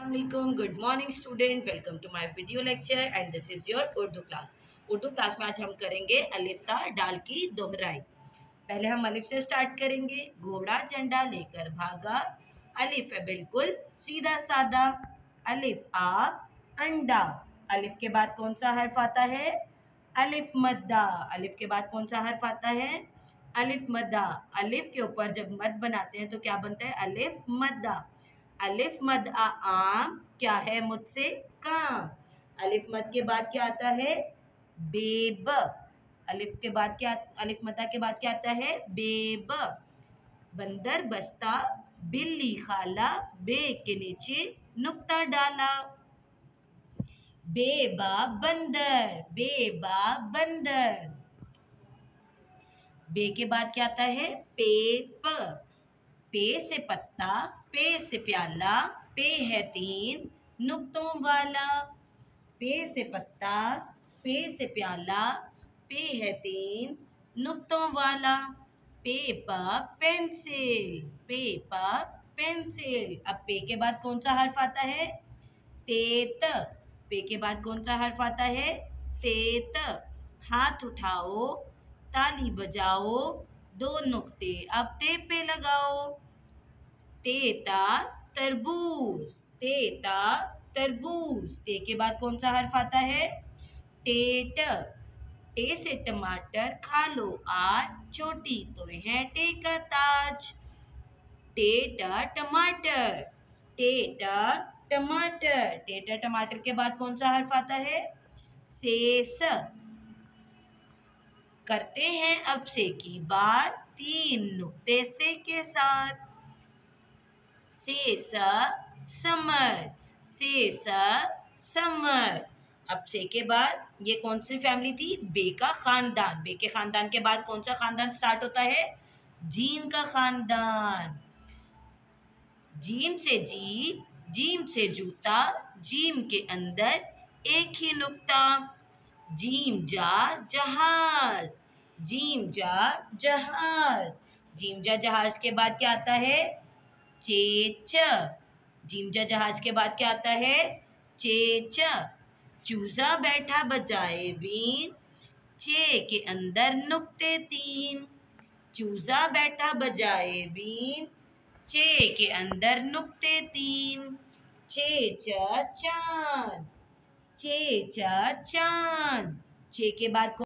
Assalamualaikum. Good morning student. Welcome to my video lecture and this is your Urdu class. Urdu class में आज हम करेंगे अलिफ ता डाल की दोहराई। पहले हम अलिफ से स्टार्ट करेंगे। घोड़ा झंडा लेकर भागा, अलिफ है बिल्कुल सीधा सादा। अलिफ आ अंडा, अलिफ के बाद कौन सा हर्फ आता है? अलिफ मद्दा। अलिफ के बाद कौन सा हर्फ आता है? अलिफ मद्दा। अलिफ के ऊपर जब मद बनाते हैं तो क्या बनता है? अलिफ मद्दा। अलिफ मद आम, क्या है मुझसे काम। अलिफ मद के बाद क्या आता है? बेब। अलिफ के बाद क्या, अलिफ मद्दा के बाद क्या आता है? बेब। बंदर बस्ता, बिल्ली खाला, बे के नीचे नुक्ता डाला। बेबा बंदर, बेबा बंदर। बे के बाद क्या आता है? पेप। पे से पत्ता, पे से प्याला, पे है तीन नुक्तों वाला। पे से पत्ता, पे से प्याला, पे है तीन नुक्तों वाला। पेपा पेंसिल, पेपा पेंसिल। अब पे के बाद कौन सा हर्फ आता है? तेत। पे के बाद कौन सा हर्फ आता है? तेत। हाथ उठाओ, ताली बजाओ, दो नुक्ते अब ते पे लगाओ। तेता तरबूज, तेता तरबूज। ते के बाद कौन सा हर्फ आता है? टेट। टे से टमाटर, खा लो आज, छोटी तो है टे का ताज। टेटा टमाटर, टेटा टमाटर। टेटा टमाटर के बाद कौन सा हर्फ आता है? सेस। करते हैं अब से की बात, तीन नुक्ते से के साथ। सेसा समर, सेसा समर। अब से के बाद ये कौन सी फैमिली थी? बे का खानदान। बे के खानदान के बाद कौन सा खानदान स्टार्ट होता है? जीम का खानदान। जीम से जीप, जीम से जूता, जीम के अंदर एक ही नुक्ता। जीम जा जहाज, जीम जा जहाज। जीम जा जहाज के बाद क्या आता है? चेच। जीम जा जहाज के बाद क्या आता है? चेच। चूजा बैठा बजाए बीन, चे के अंदर नुक्ते तीन। चूजा बैठा बजाए बीन, चे के अंदर नुक्ते तीन। चे चा चांद, चे चा चांद। चे के बाद